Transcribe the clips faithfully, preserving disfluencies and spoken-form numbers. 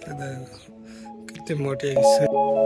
कितनी मोटी है इससे।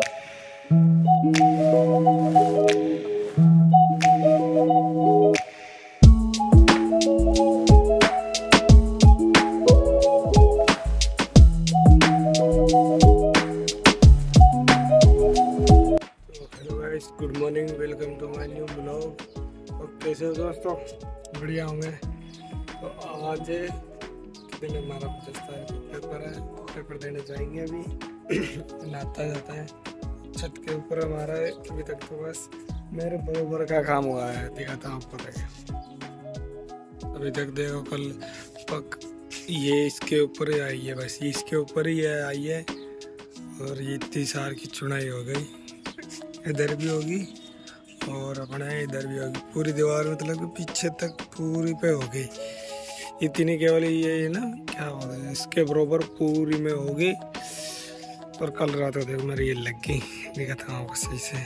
Good morning, welcome to my new blog. और कैसे हो दोस्तों? बढ़िया होंगे। तो आज दिन हमारा पचहत्तर है, पेपर है, पेपर देने जाएंगे अभी। नहाता जाता है छत के ऊपर हमारा है। अभी तक तो बस मेरे बरोबर का काम हुआ है, दिखाता हूँ आपको। देखिए अभी तक देखो, कल पक ये इसके ऊपर ही आई है, बस इसके ऊपर ही है आई है। और ये इतनी सार की चुनाई हो गई, इधर भी होगी और अपने इधर भी होगी। पूरी दीवार मतलब कि पीछे तक पूरी पे हो गई। इतनी केवल ये ना क्या होगा, इसके बरोबर पूरी में होगी। और कल रात को देखो मेरी ये लग गई, दिखाता हूँ आपको सही से।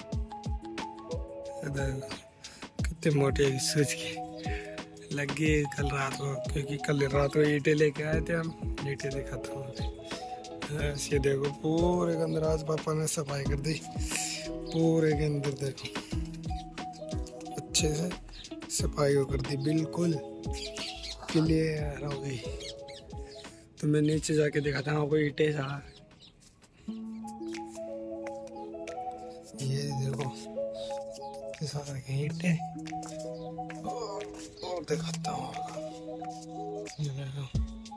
कितनी मोटी है, सोच की लग गई कल रात को, क्योंकि कल रात को ईंटें लेके आए थे हम। ईंटें दिखाता हूँ, ये देखो पूरे के अंदर आज पापा ने सफाई कर दी। पूरे के अंदर देखो अच्छे से सफाई हो कर दी, बिल्कुल क्लियर हो गई। तो मैं नीचे जाके दिखाता हूँ आपको ईंटें सारा। ये देखो सारा ईंटें, और, और दिखाता हूँ ये देखो।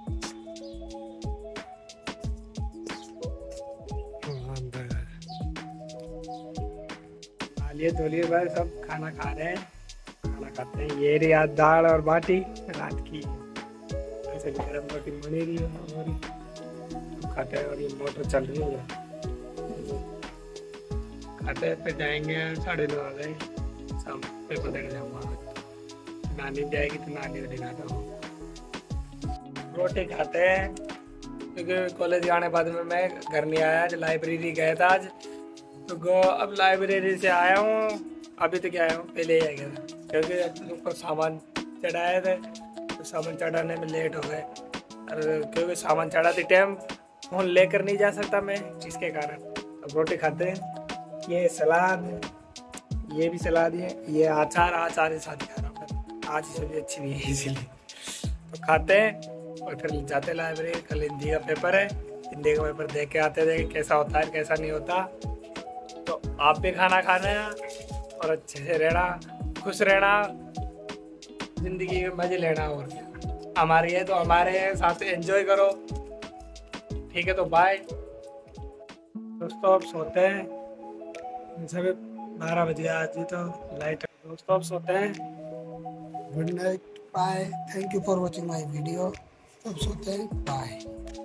लिए तोलिए भाई, सब खाना खा रहे हैं, खाना खाते हैं। ये रही आज दाल और बाटी रात की, ऐसे गरम रोटी बनी रही है हमारी, तो खाते हैं। और ये मोटर चल रही है, खाते हैं। फिर जाएंगे, साढ़े नौ आ गए, शाम पेपर देने जाऊँगा। नानी जाएगी तो नानी को दिखाता हूँ। रोटी खाते हैं, क्योंकि कॉलेज जाने बाद में मैं घर नहीं आया, आज लाइब्रेरी गया था आज। तो गो अब लाइब्रेरी से आया हूँ, अभी तक आया हूँ, पहले ही आ गया था, क्योंकि ऊपर सामान चढ़ाए थे। तो सामान चढ़ाने में लेट हो गए, और क्योंकि सामान चढ़ाते टाइम फोन लेकर नहीं जा सकता मैं, इसके कारण। अब रोटी खाते हैं। ये सलाद, ये भी सलाद है, ये अचार अचार के साथ खा रहा हूँ आज, सब्जी अच्छी नहीं है इसीलिए। तो खाते हैं और फिर जाते हैं लाइब्रेरी। कल हिंदी का पेपर है, हिंदी का पेपर देख के आते थे कैसा होता है कैसा नहीं होता। तो आप भी खाना खाना और अच्छे से रहना, खुश रहना, जिंदगी में मजे लेना। और क्या हमारी है तो हमारे साथ एंजॉय करो, ठीक है? तो बाय दोस्तों, अब सोते हैं। सभी बारह बजे आज तो लाइट। दोस्तों अब सोते हैं, good night, bye, thank you for watching my video. अब सोते हैं, बाय।